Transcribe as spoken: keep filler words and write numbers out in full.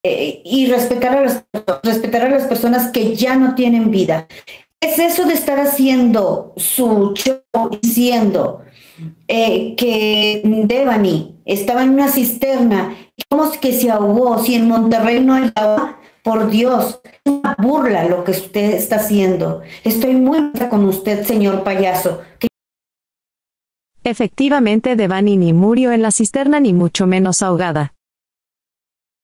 eh, y respetar a, las, respetar a las personas que ya no tienen vida. Es eso de estar haciendo su show diciendo eh, que Devani estaba en una cisterna, ¿cómo es que se ahogó? Si en Monterrey no hay agua, por Dios, es una burla lo que usted está haciendo. Estoy muy mal con usted, señor payaso. Efectivamente, Devani ni murió en la cisterna ni mucho menos ahogada.